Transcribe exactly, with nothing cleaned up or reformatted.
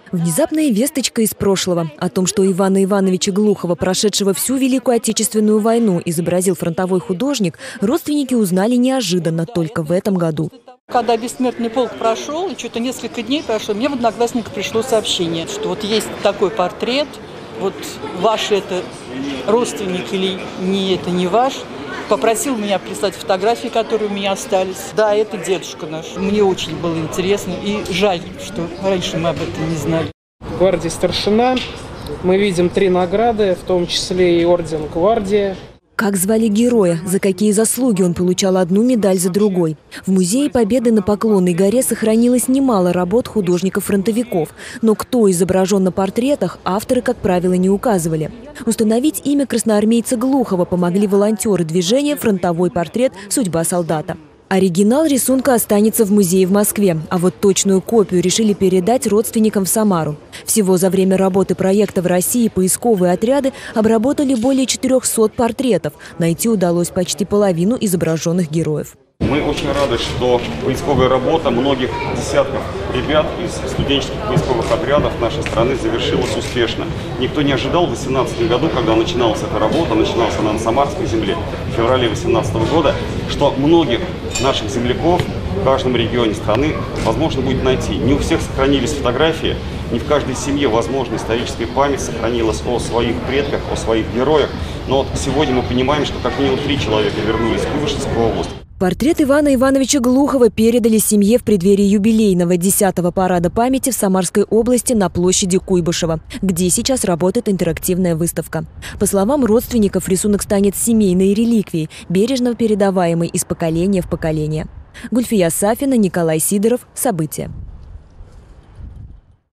Внезапная весточка из прошлого о том, что Ивана Ивановича Глухова, прошедшего всю Великую Отечественную войну, изобразил фронтовой художник, родственники узнали неожиданно только в этом году. Когда бессмертный полк прошел, и что-то несколько дней прошло, мне в Одноклассниках пришло сообщение, что вот есть такой портрет, вот ваш это родственник или не это не ваш. Попросил меня прислать фотографии, которые у меня остались. Да, это дедушка наш. Мне очень было интересно и жаль, что раньше мы об этом не знали. Гвардии старшина. Мы видим три награды, в том числе и орден Гвардии. Как звали героя, за какие заслуги он получал одну медаль за другой. В Музее Победы на Поклонной горе сохранилось немало работ художников-фронтовиков. Но кто изображен на портретах, авторы, как правило, не указывали. Установить имя красноармейца Глухова помогли волонтеры движения «Фронтовой портрет. Судьба солдата». Оригинал рисунка останется в музее в Москве, а вот точную копию решили передать родственникам в Самару. Всего за время работы проекта в России поисковые отряды обработали более четырёхсот портретов. Найти удалось почти половину изображенных героев. Мы очень рады, что поисковая работа многих десятков ребят из студенческих поисковых отрядов нашей страны завершилась успешно. Никто не ожидал в две тысячи восемнадцатом году, когда начиналась эта работа, начиналась она на Самарской земле в феврале две тысячи восемнадцатого года, что многих наших земляков в каждом регионе страны возможно будет найти. Не у всех сохранились фотографии, не в каждой семье, возможно, историческая память сохранилась о своих предках, о своих героях. Но вот сегодня мы понимаем, что как минимум три человека вернулись в Куйбышевскую область. Портрет Ивана Ивановича Глухова передали семье в преддверии юбилейного десятого парада памяти в Самарской области на площади Куйбышева, где сейчас работает интерактивная выставка. По словам родственников, рисунок станет семейной реликвией, бережно передаваемой из поколения в поколение. Гульфия Сафина, Николай Сидоров. События.